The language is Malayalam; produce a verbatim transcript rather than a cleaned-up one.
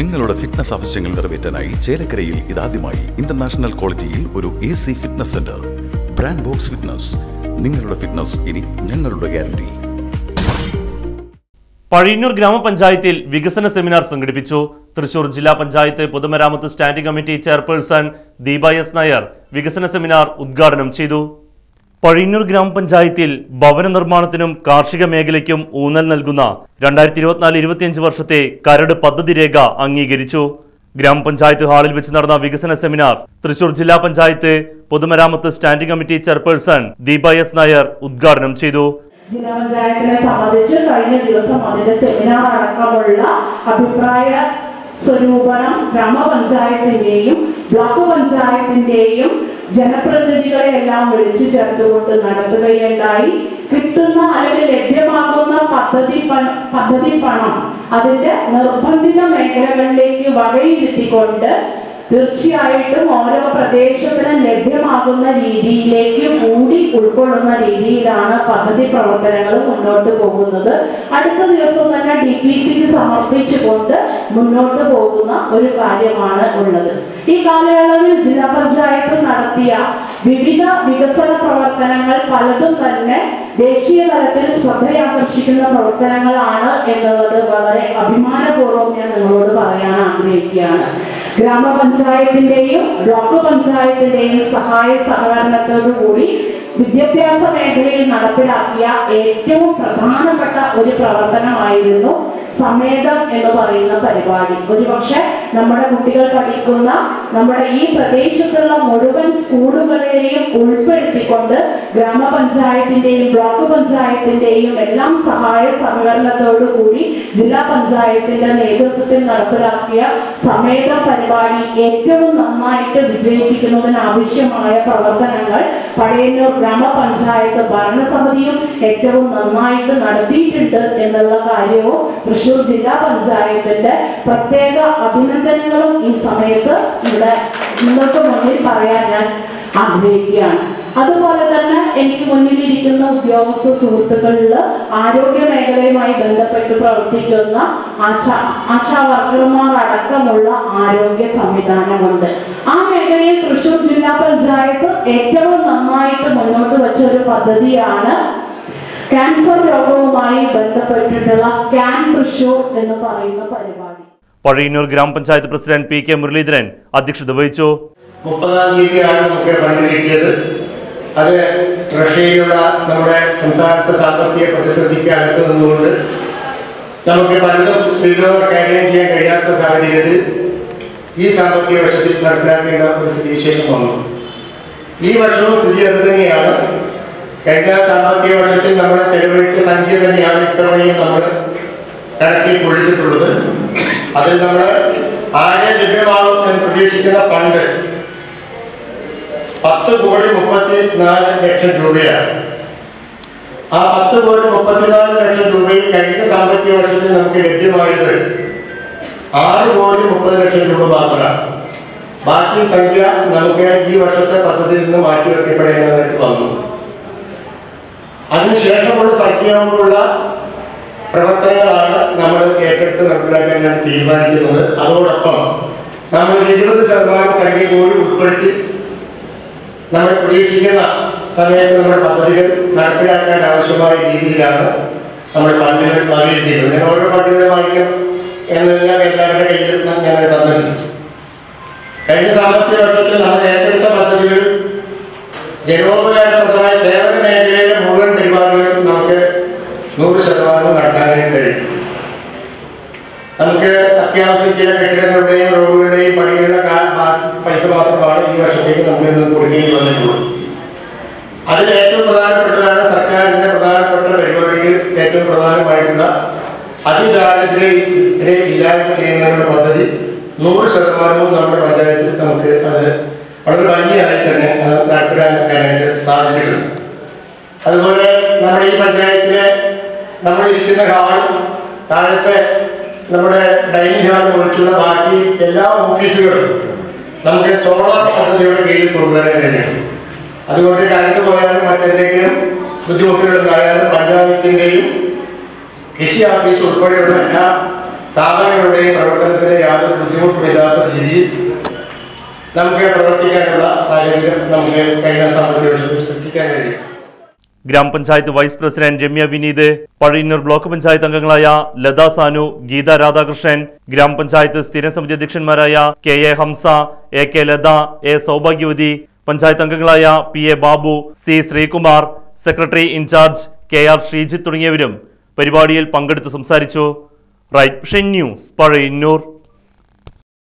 നിങ്ങളുടെ ഫിറ്റ്നസ് ആവശ്യങ്ങൾ നിറവേറ്റാനായി ചേലക്കരയിൽ ഇതാദ്യമായി ഇന്റർനാഷണൽ ക്വാളിറ്റിയിൽ ഒരു A C fitness centre. Brand box fitness. നിങ്ങളുടെ ഫിറ്റ്നസ് ഇനി ഞങ്ങളുടെ ഗ്യാരണ്ടി. പഴയന്നൂർ ഗ്രാമപഞ്ചായത്തിൽ വികസന സെമിനാർ സംഘടിപ്പിച്ചു. തൃശൂർ ജില്ലാ പഞ്ചായത്ത് പൊതുമരാമത്ത് standing committee chairperson Deepa S Nair വികസന സെമിനാർ ഉദ്ഘാടനം ചെയ്തു. പഴയന്നൂർ ഗ്രാമപഞ്ചായത്തിൽ ഭവന നിർമ്മാണത്തിനും കാർഷിക മേഖലയ്ക്കും ഊന്നൽ നൽകുന്ന രണ്ടായിരത്തി ഇരുപത്തിനാല് ഇരുപത്തിയഞ്ച് വർഷത്തെ കരട് പദ്ധതി രേഖ അംഗീകരിച്ചു. ഗ്രാമപഞ്ചായത്ത് ഹാളിൽ വെച്ച് നടന്ന വികസന സെമിനാർ തൃശൂർ ജില്ലാ പഞ്ചായത്ത് പൊതുമരാമത്ത് standing committee chairperson Deepa S Nair ഉദ്ഘാടനം ചെയ്തു. ജില്ലാ പഞ്ചായത്തിനെ സംബന്ധിച്ച് കഴിഞ്ഞ ദിവസം അതിന്റെ സെമിനാർ അടക്കമുള്ള അഭിപ്രായ സ്വരൂപണം ഗ്രാമപഞ്ചായത്തിന്റെയും ബ്ലോക്ക് പഞ്ചായത്തിന്റെയും ജനപ്രതിനിധികളെ എല്ലാം വിളിച്ചു ചേർത്തുകൊണ്ട് നടത്തുകയുണ്ടായി. കിട്ടുന്ന അല്ലെങ്കിൽ ലഭ്യമാകുന്ന പദ്ധതി പദ്ധതി പണം അതിന്റെ നിർബന്ധിത മേഖലകളിലേക്ക് വകയിരുത്തിക്കൊണ്ട് തീർച്ചയായിട്ടും ഓരോ പ്രദേശത്തിനും ലഭ്യമാകുന്ന രീതിയിലേക്ക് കൂടി ഉൾക്കൊള്ളുന്ന രീതിയിലാണ് പദ്ധതി പ്രവർത്തനങ്ങൾ മുന്നോട്ട് പോകുന്നത്. അടുത്ത ദിവസം തന്നെ ഡി പി സിക്ക് സമർപ്പിച്ചുകൊണ്ട് മുന്നോട്ട് പോകുന്ന ഒരു കാര്യമാണ് ഉള്ളത്. ഈ കാലയളവിൽ ജില്ലാ പഞ്ചായത്ത് നടത്തിയ വിവിധ വികസന പ്രവർത്തനങ്ങൾ പലതും തന്നെ ദേശീയ തലത്തിൽ ശ്രദ്ധയാകർഷിക്കുന്ന പ്രവർത്തനങ്ങളാണ് എന്നുള്ളത് വളരെ അഭിമാനപൂർവ്വം ഞാൻ നിങ്ങളോട് പറയാൻ ആഗ്രഹിക്കുകയാണ്. ഗ്രാമപഞ്ചായത്തിന്റെയും ബ്ലോക്ക് പഞ്ചായത്തിന്റെയും സഹായ സഹകരണത്തോടു കൂടി വിദ്യാഭ്യാസ മേഖലയിൽ നടപ്പിലാക്കിയ ഏറ്റവും പ്രധാനപ്പെട്ട ഒരു പ്രവർത്തനമായിരുന്നു സമേതം എന്ന് പറയുന്ന പരിപാടി. ഒരുപക്ഷെ നമ്മുടെ കുട്ടികൾ പഠിക്കുന്ന നമ്മുടെ ഈ പ്രദേശത്തുള്ള മുഴുവൻ സ്കൂളുകളെയും ഉൾപ്പെടുത്തിക്കൊണ്ട് ഗ്രാമപഞ്ചായത്തിന്റെയും ബ്ലോക്ക് പഞ്ചായത്തിന്റെയും എല്ലാം സഹായ സഹകരണത്തോടു കൂടി ജില്ലാ പഞ്ചായത്തിന്റെ നേതൃത്വത്തിൽ നടപ്പിലാക്കിയ സമേതം പരിപാടി ഏറ്റവും നന്നായിട്ട് വിജയിപ്പിക്കുന്നതിന് ആവശ്യമായ പ്രവർത്തനങ്ങൾ പഴയന്നൂർ ഗ്രാമപഞ്ചായത്ത് ഭരണസമിതിയും ഏറ്റവും നന്നായിട്ട് നടത്തിയിട്ടുണ്ട് എന്നുള്ള കാര്യവും തൃശൂർ ജില്ലാ പഞ്ചായത്തിന്റെ പ്രത്യേക അഭിനന്ദനങ്ങളും ഈ സമയത്ത് ഇവിടെ നിങ്ങൾക്ക് മുന്നിൽ പറയാൻ ഞാൻ ആഗ്രഹിക്കുകയാണ്. അതുപോലെ തന്നെ എനിക്ക് മുന്നിലിരിക്കുന്ന ഉദ്യോഗസ്ഥ സുഹൃത്തുക്കളിൽ ആരോഗ്യ മേഖലയുമായി ബന്ധപ്പെട്ട് പ്രവർത്തിക്കുന്ന ആശാ ആശാ വർക്കർമാർ അടക്കമുള്ള ആരോഗ്യ സംവിധാനമുണ്ട്. ആ മേഖലയിൽ തൃശൂർ ജില്ലാ പഞ്ചായത്ത് ഏറ്റവും നന്നായിട്ട് മുന്നോട്ട് വെച്ച ഒരു പദ്ധതിയാണ് ക്യാൻസർ രോഗവുമായി ബന്ധപ്പെട്ടിട്ടുള്ള ക്യാൻ തൃശൂർ എന്ന് പറയുന്ന പരിപാടി. പഴയന്നൂർ ഗ്രാമപഞ്ചായത്ത് പ്രസിഡന്റ് പി കെ മുരളീധരൻ അധ്യക്ഷത വഹിച്ചു. മുപ്പതാം തീയതിയാണ് നമുക്ക് ഫണ്ട് കിട്ടിയത്. അത് ട്രഷറിയിലുള്ള നമ്മുടെ സംസ്ഥാനത്തെ സാമ്പത്തിക പ്രതിസന്ധിക്ക് അകത്ത് നിന്നുകൊണ്ട് നമുക്ക് പലതും സ്പീഡോവർ കൈകാര്യം ചെയ്യാൻ കഴിയാത്ത സാഹചര്യത്തിൽ ഈ സാമ്പത്തിക വർഷത്തിൽ നടപ്പിലാക്കേണ്ട ഒരു സ്ഥിതിവിശേഷം വന്നു. ഈ വർഷവും സ്ഥിതി അത് തന്നെയാണ്. കഴിഞ്ഞ സാമ്പത്തിക വർഷത്തിൽ നമ്മൾ ചെലവഴിച്ച സംഖ്യ തന്നെയാണ് ഇത്തവണയും നമ്മൾ കണക്കിൽ കൊള്ളിച്ചിട്ടുള്ളത്. അതിൽ നമ്മൾ ആകെ ലഭ്യമാകും എന്ന് പ്രതീക്ഷിക്കുന്ന ഫണ്ട് പത്ത് കോടി മുപ്പത്തി നാല് ലക്ഷം രൂപയാണ്. ആ പത്ത് കോടി മുപ്പത്തിനാല് ലക്ഷം രൂപയിൽ കഴിഞ്ഞ സാമ്പത്തിക വർഷത്തിൽ നമുക്ക് ലഭ്യമായത് ആറ് കോടി മുപ്പത് ലക്ഷം രൂപ മാത്രമാണ്. ബാക്കി സംഖ്യ നമുക്ക് ഈ വർഷത്തെ പദ്ധതിയിൽ നിന്ന് മാറ്റിവെക്കപ്പെടേണ്ടതായിട്ട് വന്നു. അതിനുശേഷമുള്ള സംഖ്യയോടുള്ള പ്രവർത്തനങ്ങളാണ് നമ്മൾ ഏറ്റെടുത്ത് നടപ്പിലാക്കാൻ തീരുമാനിക്കുന്നത്. അതോടൊപ്പം നമ്മൾ ഇരുപത് ശതമാനം സംഖ്യ കൂടി ഉൾപ്പെടുത്തി നമ്മൾ പ്രതീക്ഷിക്കുന്ന സമയത്ത് നമ്മുടെ പദ്ധതികൾ നടപ്പിലാക്കാൻ ആവശ്യമായ രീതിയിലാണ് നമ്മൾ ഫണ്ടുകൾ വകയിരുത്തിയിട്ടുള്ളത്. ഞാൻ ഓരോ ഫണ്ടുകൾ വാങ്ങിക്കും എന്നെല്ലാം എല്ലാവരുടെ കയ്യിൽ ഞങ്ങൾ തന്നിട്ടുണ്ട്. കഴിഞ്ഞ സാമ്പത്തിക വർഷത്തിൽ നമ്മൾ ഏറ്റെടുത്ത പദ്ധതികൾ ജനോപകാരപ്രദമായ സേവന മേഖലയിലെ മുഴുവൻ പരിപാടികളും നമുക്ക് നൂറ് ശതമാനവും നടത്താനായി കഴിയും. നമുക്ക് അത്യാവശ്യം ചില കെട്ടിടങ്ങളുടെയും റോഡുകളുടെയും പണികളുടെ പൈസ മാത്രമാണ് ഈ വർഷത്തേക്ക് നമുക്ക് ഇന്ന് കൊടുക്കേണ്ടി വന്നിട്ടുള്ളത്. അതിൽ ഏറ്റവും പ്രധാനപ്പെട്ടതാണ് സർക്കാരിന്റെ പ്രധാനപ്പെട്ട പരിപാടികൾ. ഏറ്റവും പ്രധാനമായിട്ടുള്ള അതിദാരിദ്ര്യത്തെ ഇല്ലായ്മ ചെയ്യുന്നതിനുള്ള പദ്ധതി നൂറ് ശതമാനവും നമ്മുടെ പഞ്ചായത്തിൽ നമുക്ക് അത് വളരെ ഭംഗിയായി തന്നെ അത് നടപ്പിലാക്കാനായിട്ട് സാധിച്ചിട്ടുണ്ട്. അതുപോലെ നമ്മുടെ ഈ പഞ്ചായത്തിലെ നമ്മളിരിക്കുന്ന ഹാൾ, താഴത്തെ നമ്മുടെ ഡൈനിങ് ഹാൾ ഒഴിച്ചുള്ള ബാക്കി എല്ലാ ഓഫീസുകളും നമുക്ക് സോളാർ പദ്ധതിയുടെ കീഴിൽ കൊണ്ടുവരാൻ കഴിയും. അതുകൊണ്ട് കറണ്ട് പോയാലും മറ്റെന്തെങ്കിലും ബുദ്ധിമുട്ടുകൾ ഉണ്ടായാലും പഞ്ചായത്തിൻ്റെയും കൃഷി ഓഫീസ് ഉൾപ്പെടെയുള്ള എല്ലാ സ്ഥാപനങ്ങളുടെയും പ്രവർത്തനത്തിന് യാതൊരു ബുദ്ധിമുട്ടുമില്ലാത്ത രീതിയിൽ നമുക്ക് പ്രവർത്തിക്കാനുള്ള സാഹചര്യം നമുക്ക് കഴിഞ്ഞ സാമ്പത്തിക വർഷത്തിൽ സൃഷ്ടിക്കാൻ കഴിയും. Grama panchayat vice president Ramya Vineeth, Pazhayannur block panchayat അംഗങ്ങളായ ലതാ സാനു, ഗീത രാധാകൃഷ്ണൻ, ഗ്രാമപഞ്ചായത്ത് സ്ഥിരം സമിതി അധ്യക്ഷന്മാരായ K A Hamsa, A K Latha, A Saubhagyavathi, panchayat അംഗങ്ങളായ P A Babu, C Sreekumar, secretary in charge K R Sreejith തുടങ്ങിയവരും പരിപാടിയിൽ പങ്കെടുത്ത് സംസാരിച്ചു. Right vision news, Pazhayannur.